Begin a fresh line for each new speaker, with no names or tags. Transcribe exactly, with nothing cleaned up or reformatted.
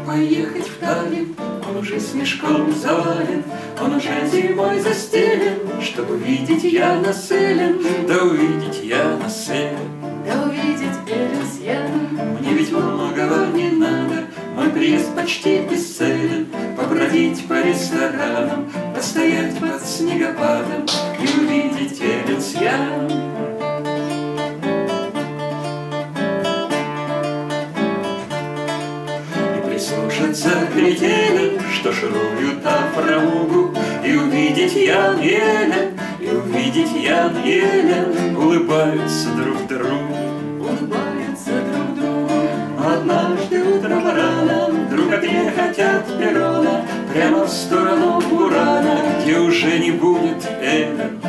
поехать в Таллин. Он уже снежком завален, он уже зимой застелен, чтоб увидеть Янас Элен, да увидеть Янас Элен,
да увидеть Элен с Яном.
Мне ведь многого не надо, мой приезд почти бесцелен. Побродить по ресторанам, постоять под снегопадом и увидеть Элен с Яном. Слушаться кретины, что шуруют на фрамугу, и увидеть Ян и Элен, и увидеть Ян и Элен улыбаются друг другу,
улыбаются друг другу.
Однажды утром рано вдруг отъехать от перрона прямо в сторону Бурана, где уже не будет Элен,